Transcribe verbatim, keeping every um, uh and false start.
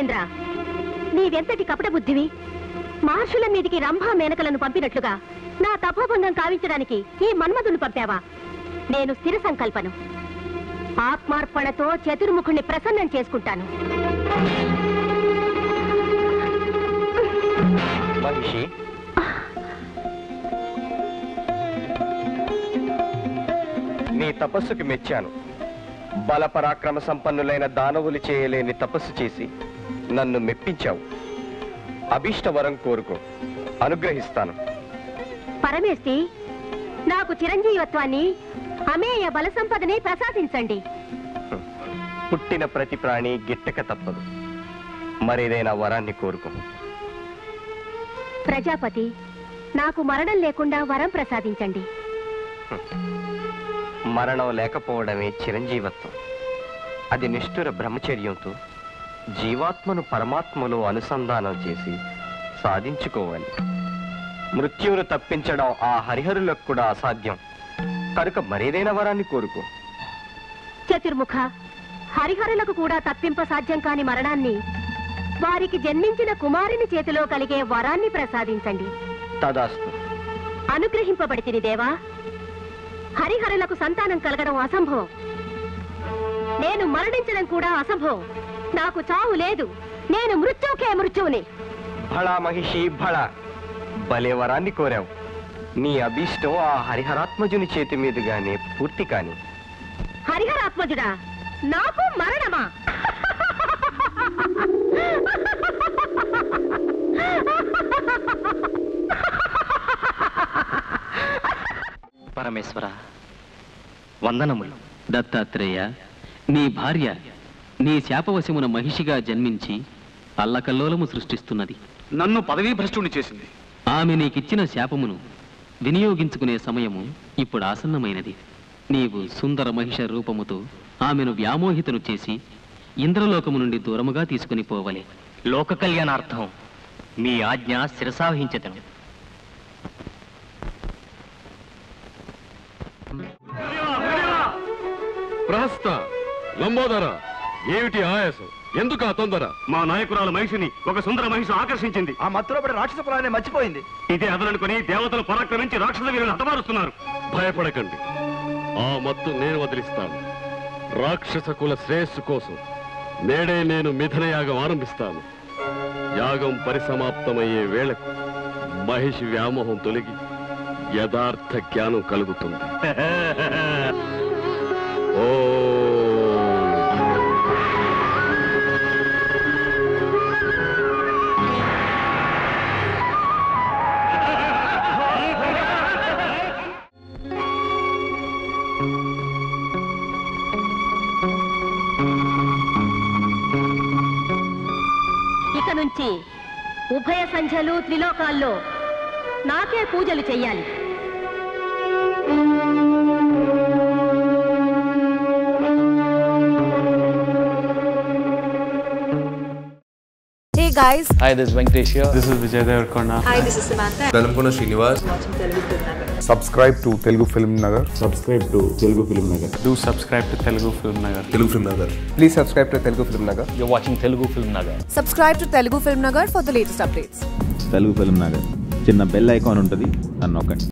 దేవేంద్ర, నీవెంతటి కపట బుద్ధివి! మహర్షుల మీదికి రంభా మేనకలను పంపినట్లుగా నా తపోభంగం కావించడానికి ఈ మన్మధుని పంపావా? నేను స్థిర సంకల్పను. ఆత్మార్పణతో చతుర్ముఖుణ్ణి ప్రసన్నం చేసుకుంటాను. మహిషి, నీ తపస్సుకి మెచ్చాను. బలపరాక్రమ సంపన్నులైన దానవులు చేయలేని తపస్సు చేసి నన్ను మెప్పించావు. అభీష్టవరం కోరుకో, అనుగ్రహిస్తాను. పరమేష్టి, నాకు చిరంజీవత్వాన్ని, అమేయ బల సంపదని ప్రసాదించండి. పుట్టిన ప్రతి ప్రాణి గిట్టక తప్పదు. మరేదైనా వరాన్ని కోరుకో. ప్రజాపతి, నాకు మరణం లేకుండా వరం ప్రసాదించండి. మరణం లేకపోవడమే చిరంజీవత్వం. అది నిష్ఠుర బ్రహ్మచర్యంతో జీవాత్మను పరమాత్మలో అనుసంధానం చేసి సాధించుకోవాలి. మృత్యువును తప్పించడం ఆ హరిహరులకు కూడా అసాధ్యం కనుక మరేదైనా వరాన్ని కోరుకో. చతుర్ముఖ, హరిహరులకు కూడా తప్పింప సాధ్యం కాని మరణాన్ని వారికి జన్మించిన కుమారుని చేతిలో కలిగే వరాన్ని ప్రసాదించండి. తదాస్తు. అనుగ్రహింపబడితిని దేవా. హరిహరులకు సంతానం కలగడం అసంభవం. నేను మరణించడం కూడా అసంభవం. నాకు చావు లేదు. నేను మృత్యుకే మృత్యువుని. భళా మహిషి భళా, భలే వరాన్ని కోరావు. నీ అభీష్టం ఆ హరిహరాత్మజుని చేతి మీదుగానే పూర్తి కాని. హరిహరాత్మజుడా, నాకు మరణమా? పరమేశ్వర వందనములు. దత్తాత్రేయ, నీ భార్య నీ శాపవశమున మహిషిగా జన్మించి అల్లకల్లోలము సృష్టిస్తున్నది. నన్ను పదవీ భ్రష్టుని చేసింది. ఆమె నీకిచ్చిన శాపమును వినియోగించుకునే సమయము ఇప్పుడు ఆసన్నమైనది. నీవు సుందర మహిష రూపముతో ఆమెను వ్యామోహితను చేసి ఇంద్రలోకము నుండి దూరముగా తీసుకుని పోవలే. లోక కళ్యాణార్థం మీ ఆజ్ఞ శిరసావహించదను. ప్రహస్త, లంబోదర, ఏమిటి ఆయాసం? ఎందుకు ఆ తొందర? మా నాయకురాలు మహిషిని ఒక సుందర మహిషి ఆకర్షించింది. ఆ మత్తులో పడి రాక్షస పురాణే మర్చిపోయింది. ఇదే అదనుకొని దేవతలు పరాక్రమించి రాక్షస వీరులను హతమారుస్తున్నారు. భయపడకండి, ఆ మత్తు నేను వదిలిస్తాను. రాక్షస కుల శ్రేయస్సు కోసం నేడే నేను మిథున యాగం ఆరంభిస్తాను. యాగం పరిసమాప్తమయ్యే వేళకు మహిషి వ్యామోహం తొలగి యథార్థ జ్ఞానం కలుగుతుంది. ఓ ఇక నుంచి ఉభయ సంధ్యలు త్రిలోకాల్లో నాకే పూజలు చెయ్యాలి. Hey guys. Hi, this is Venkatesh here. This is Vijay Devarkonda. Hi, this is Samantha. Dalamkona Srinivas. Watching Telugu FilmNagar. Subscribe to Telugu FilmNagar. Subscribe to Telugu FilmNagar. Do subscribe to Telugu FilmNagar. Telugu FilmNagar. Please subscribe to Telugu FilmNagar. You're watching Telugu FilmNagar. Subscribe to Telugu FilmNagar for the latest updates. Telugu FilmNagar. చిన్న bell icon ఉంటుంది, అన్నొక్కండి.